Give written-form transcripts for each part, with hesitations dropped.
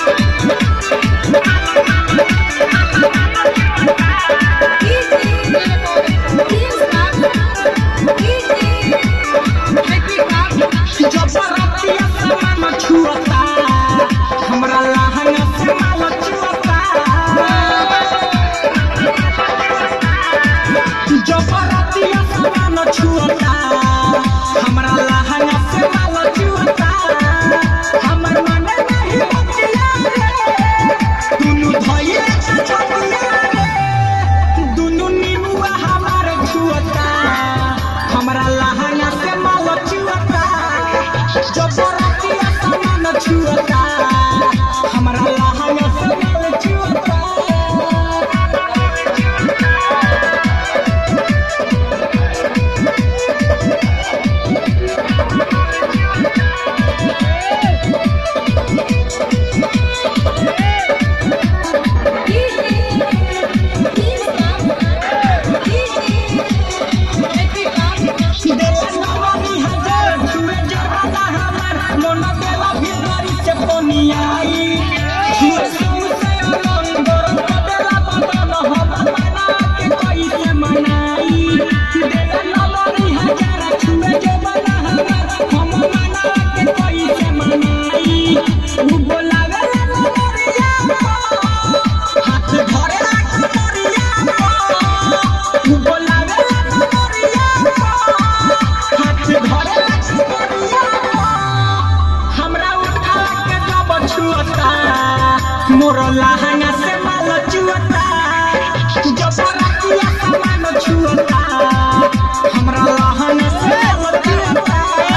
मोर लहंगा से माल चुअता जो बरातिया सामान छुअता हमरा लहंगा से माल चुअता।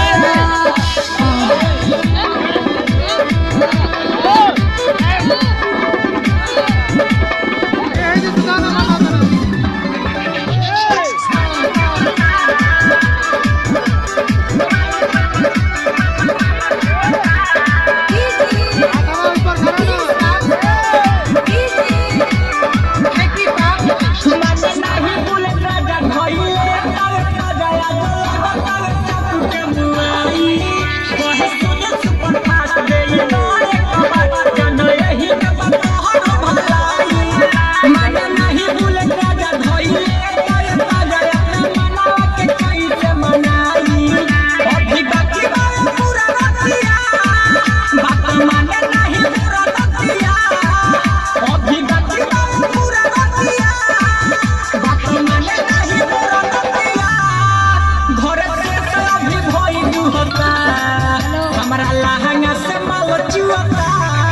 हमरा लहंगा से माल चुअता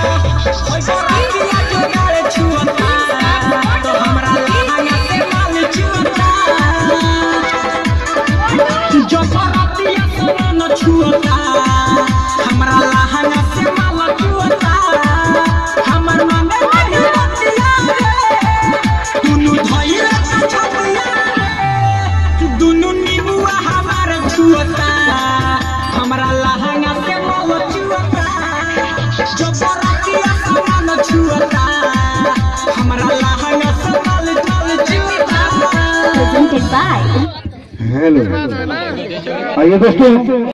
जो गाले छुअता तो हमरा लहंगा से माल चुअता जो बरातिया सामान छुअता हमरा लहंगा से माल चुअता। हमर माने नहीं बतिया रे दुनु धइले छतिया रे दुनु निबुआ हमार छुअता हमरा लहंगा से माल चुअता जो बरातिया सामान छुअता हमरा लहंगा से माल चुअता। Presented by Hello. Are you listening?